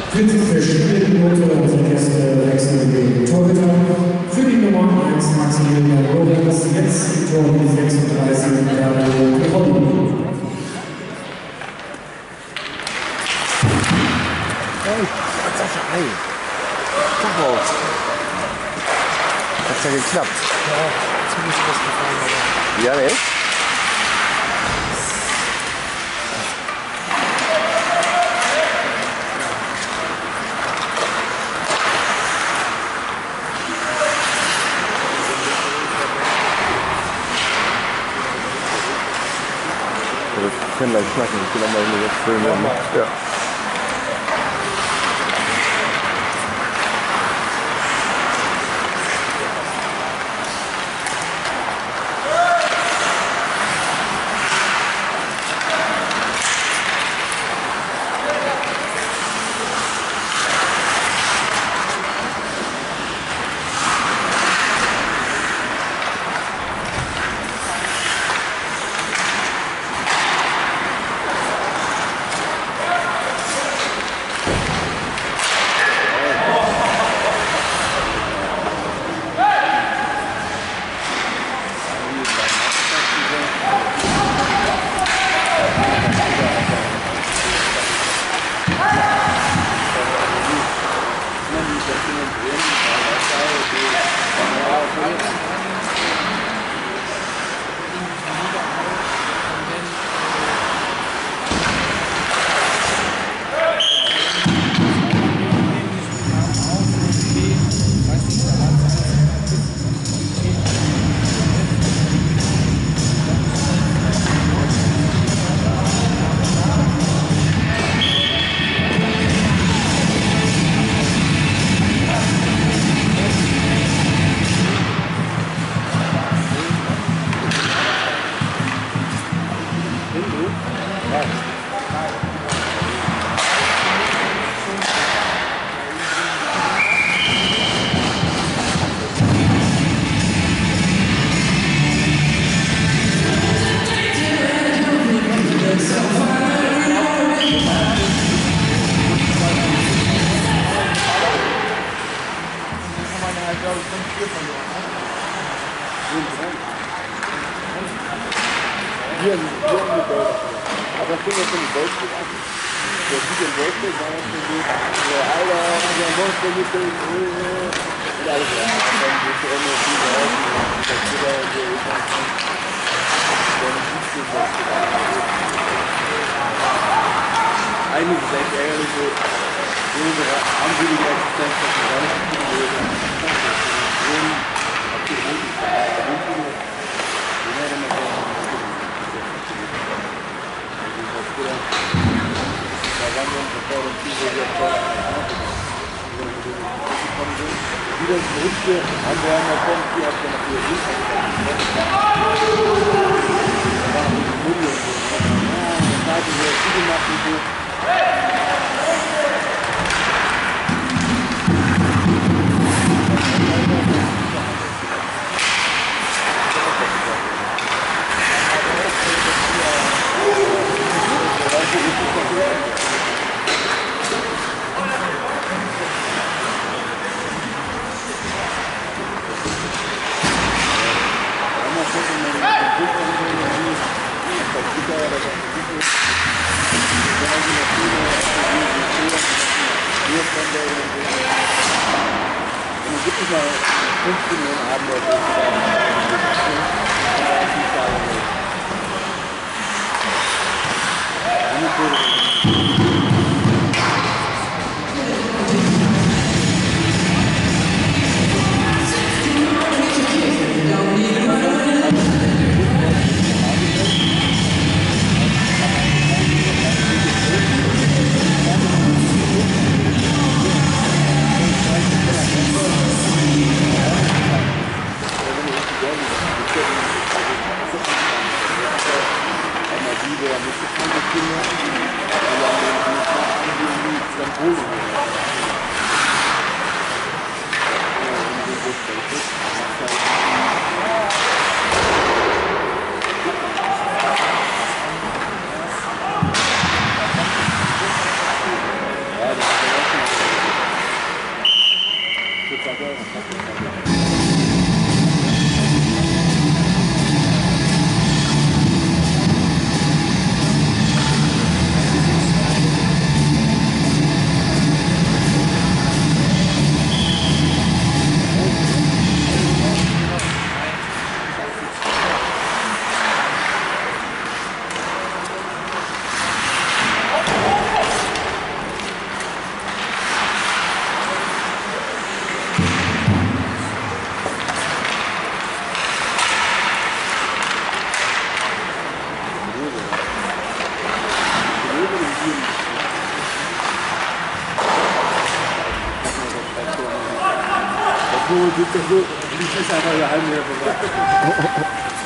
Prinzipiell Spielminute, unsere Gäste wechseln den Torhüter. Für die Nummer 1 Maximilian Lorenz, jetzt Tor 36, Dario Perotti. Hey, Sascha, hey. Doch auf. Hat's ja geklappt. Ja, ziemlich ausgefallen, aber. Ja, ne? Wir können gleich schnacken, ich will auch mal jetzt filmen. Ja. Hier in Deutschland. Aber ich finde, das in Deutschland ab. Der sieht in Deutschland, war das so gut. So, Alter, der Monster mit dem und alles. Ja, dann bist du auch noch viel draußen. Das ist wieder so, ich weiß nicht. Der nicht so was einige sind echt ärgerlich, so unsere anwürdige Existenz, dass wir gar nicht viel würden. Wieder ins Rückste, Anwärmer kommt hier auf der Natur hin. Da war noch ein bisschen Müll und so. Ja, das hat sich wieder zugemacht und so. Gibt es mal 15 Millionen Abend Ja, das ist Die ist einfach geheim hier vorbei.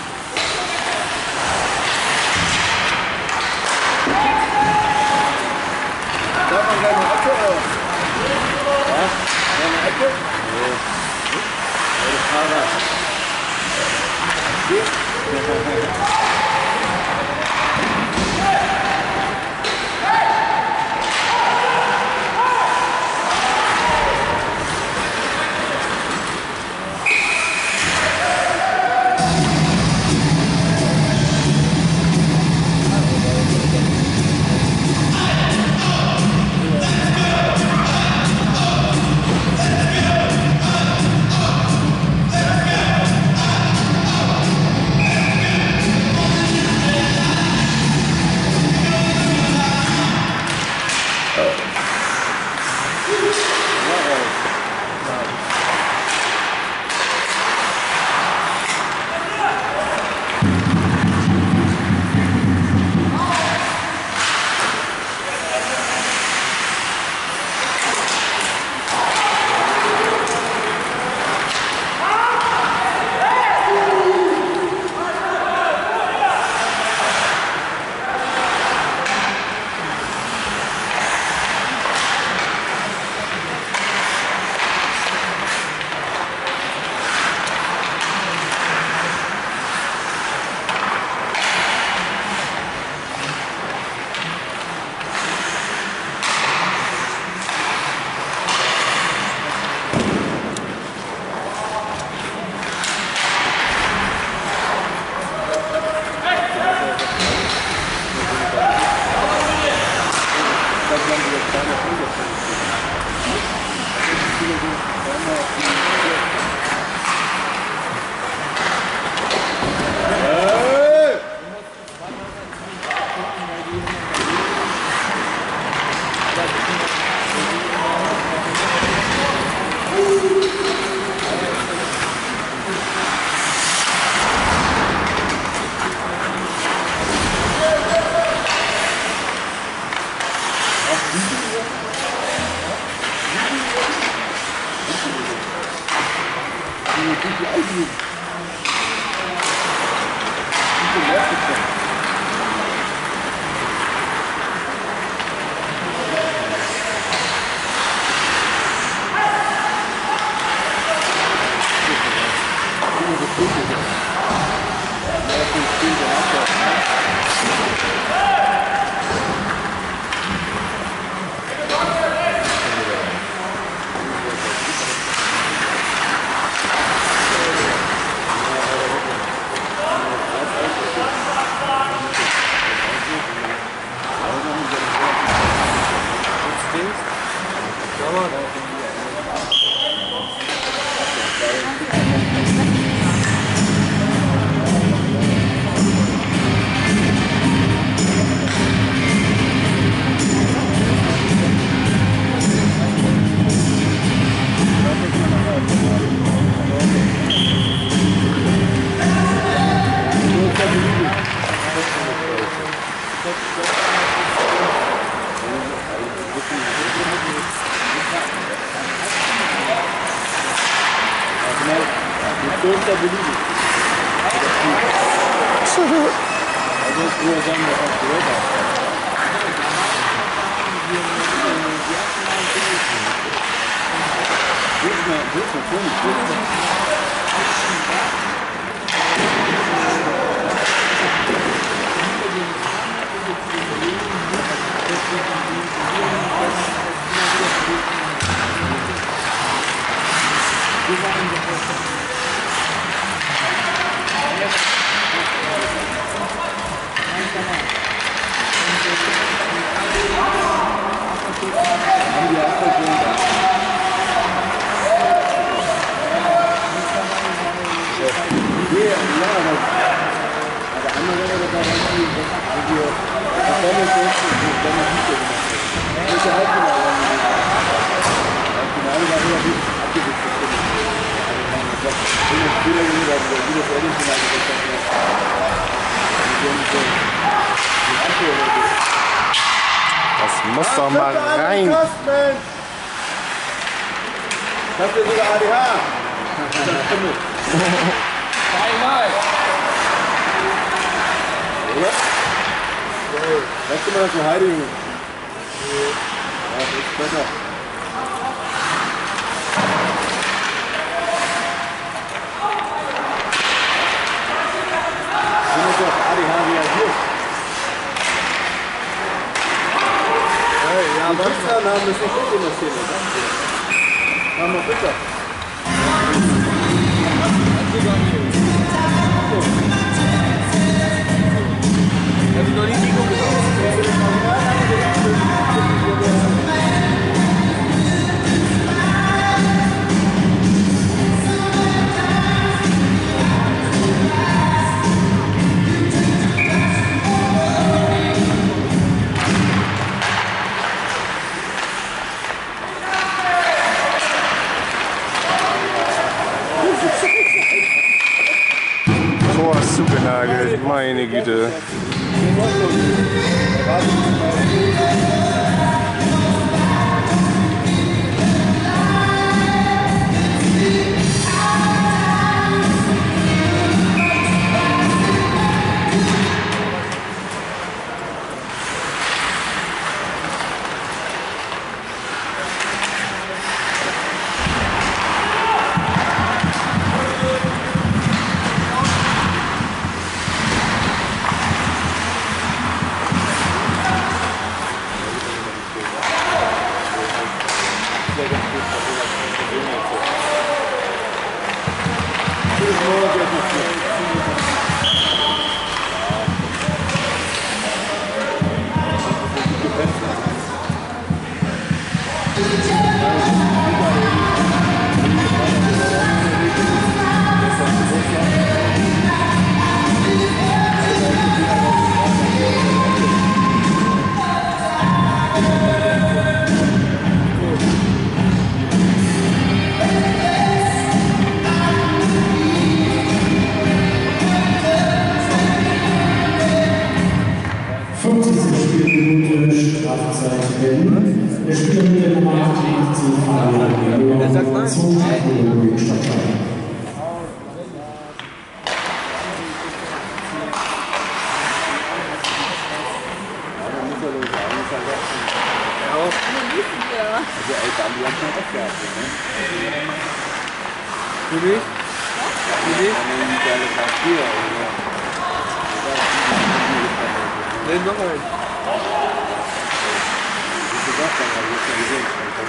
Darf man gleich eine Ecke oder? Ja? Eine Ecke? Nee. Das Fahrrad. Geht? für Dennis ist, Dennis nicht so gemacht hat. Das ist ja Halbfinale. Halbfinale war relativ abgewichst. Ich habe viele Spieler gesehen, also der Video für Edinfinale gesagt hat, Das muss doch mal rein. Das ist sogar ADH. Einmal. Oder? Weißt du mal, das war Heide, Junge? Ja, das ist besser. Wie muss auf ADH reagiert? Ja, aber die haben das nicht gut in der Szene. Mach mal bitte. Hast du noch nicht Nico gesagt? Tor ist zugenagelt, meine Güte. Strafzeit werden. Der Spieler mit der Nummer 88, Fabian zum Stadtteil. Für mich? Für dich? Nee, noch ein. Wie gesagt, dann habe ich es ja gesehen.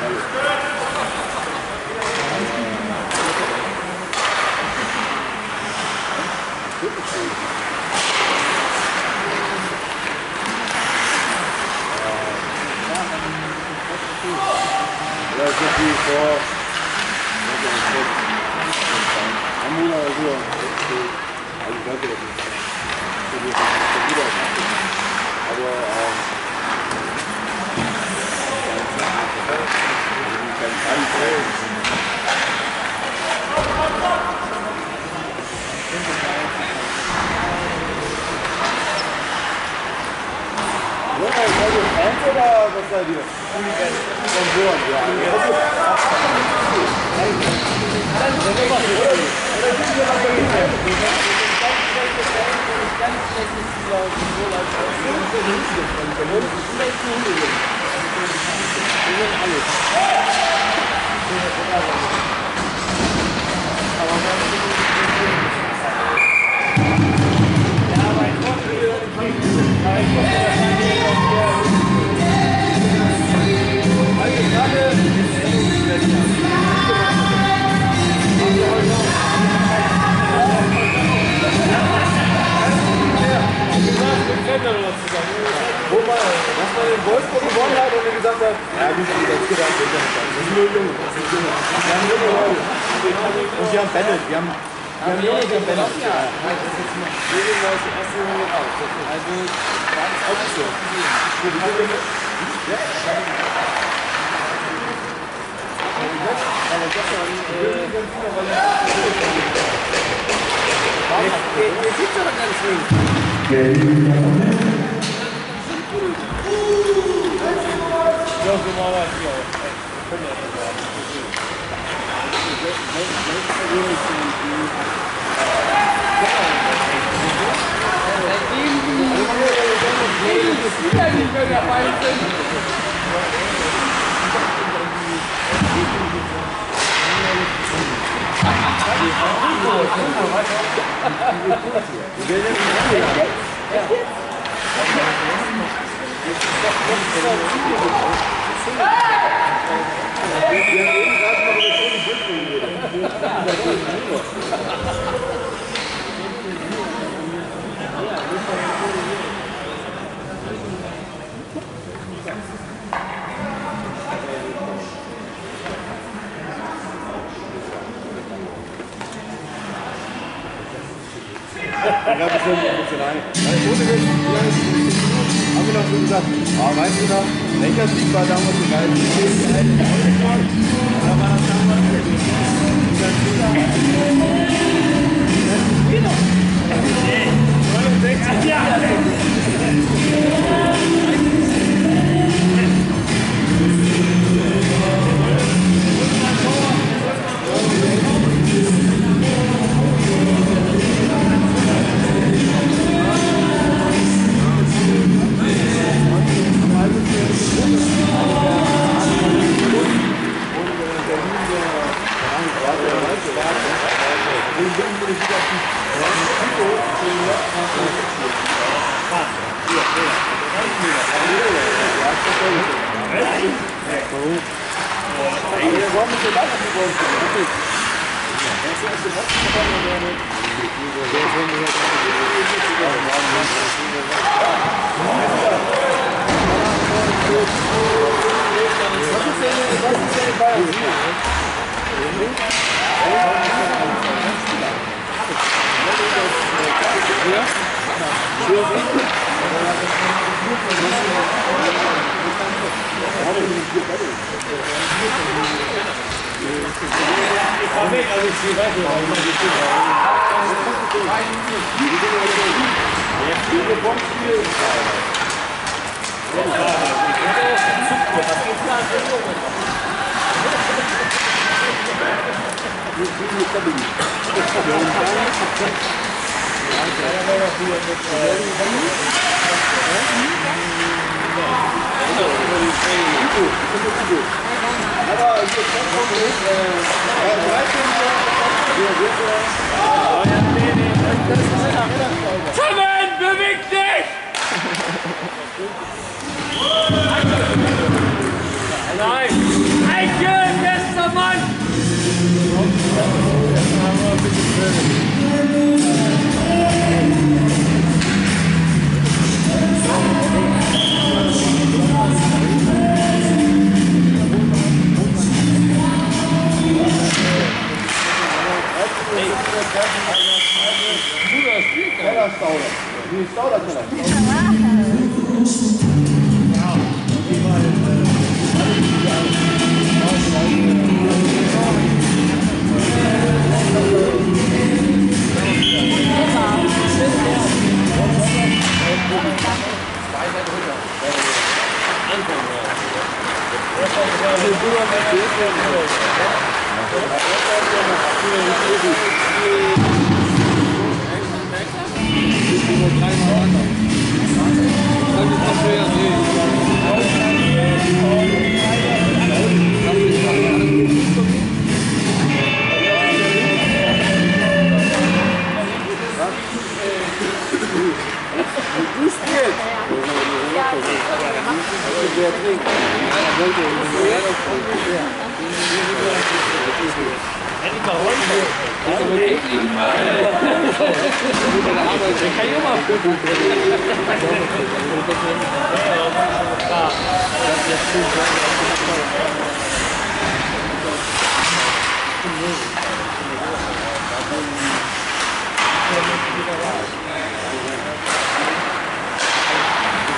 Ja, das ist wie vor einem Monat oder so. Also ich weiß ja nicht. Aber ja, seid ihr Fans oder was seid ihr? Sponsoren, ja. Wo man in Wolfsburg gewonnen hat und mir gesagt hat, ja gut, das geht auch nicht. Das ist 0-0. Wir haben 0-0. Und wir haben Bennett, wir haben haben wir nicht gelaufen, ja. Wir gehen mal die erste Runde raus. Also, war das auch so. Ihr seht doch gar nicht mehr. Ja, so mal was hier auch. Können wir das sagen. Ich glaube, das ist emotional. Ohne Witz, wie lange ist es? Haben wir noch so gesagt, weißt du noch, welcher Sieg war damals so geil? Da war das damals Zusammen, beweg dich! Nein! Eiche, bester Mann!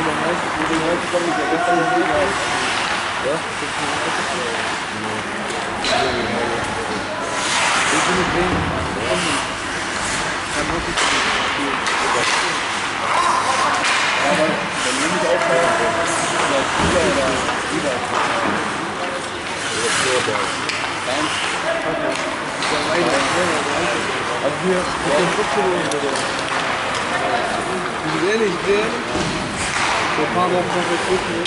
Ehrlich, so ein paar Wochen noch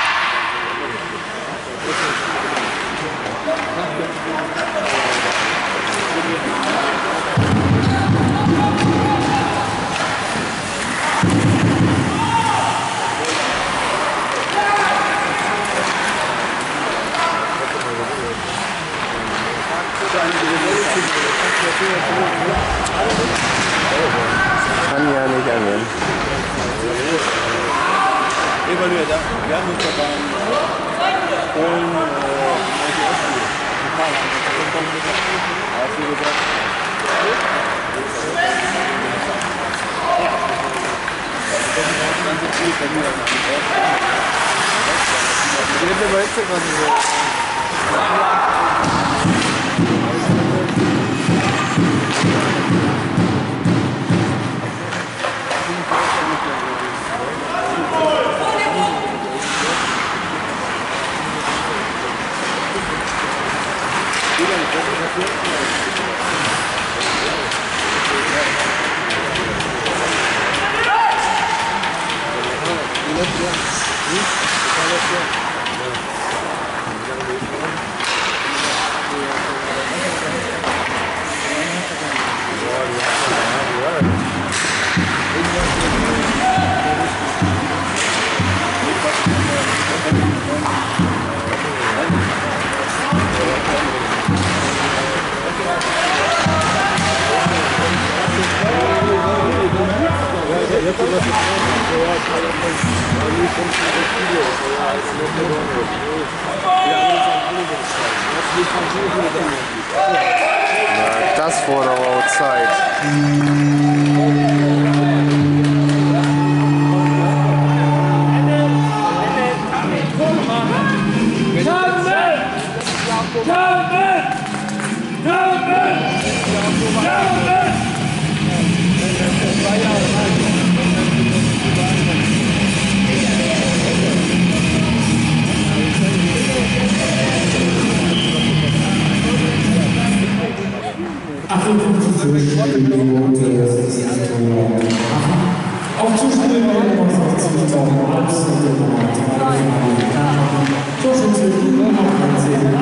Kann ja nicht angehen. Evaluiert, wir haben uns ja beim Polen Na, das wurde aber auch Zeit. Auch Zuschauer auf Zuschauer alles und Torschütze Nummer 13.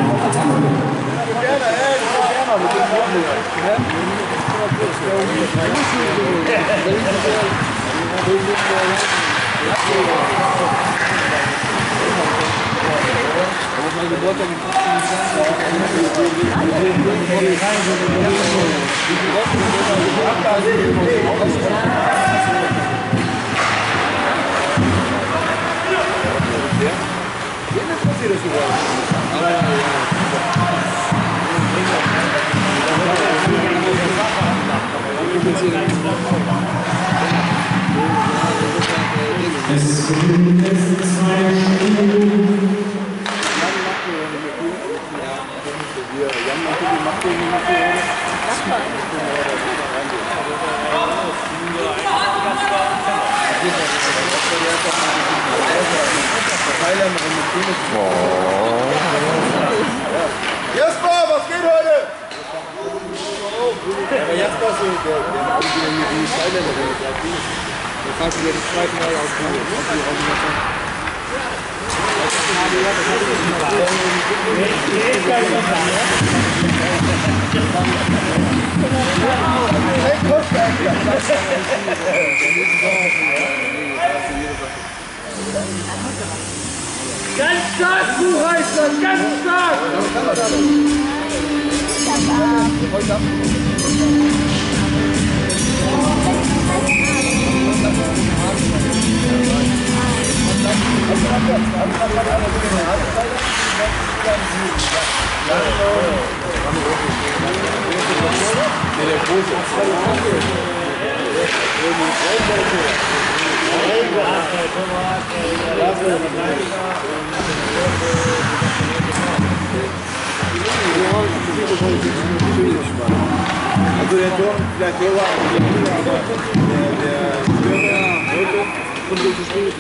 Es sind die letzten 2 Minuten. Jasper, was geht heute? Aber Jasper ist die Steinländerin. Da kannst du dir das zweite Mal ausprobieren. Ganz stark, Buchheister, ganz stark! Der große. Also der Tor, vielleicht Tor, der Stürmer heute kommt so zu spät.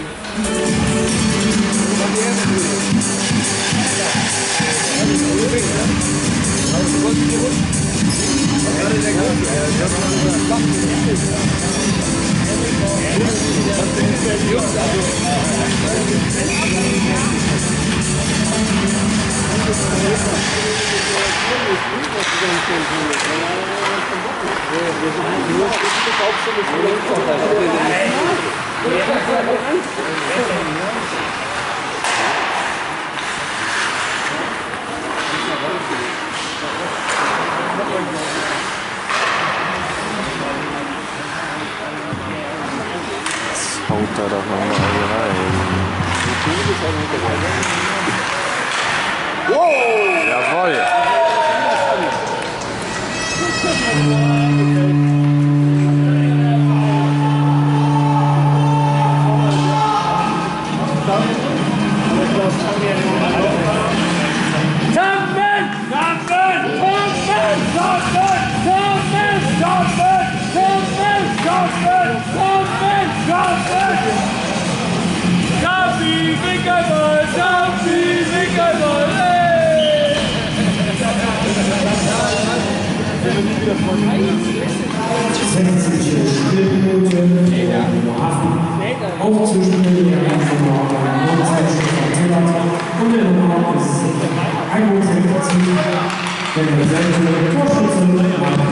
Haut da doch nochmal rein. Wow! Jawohl! Spielminute, auch zwischen der ersten Nummer 19 Stefan Tillert und der Nummer 61, wenn er selber Torschütze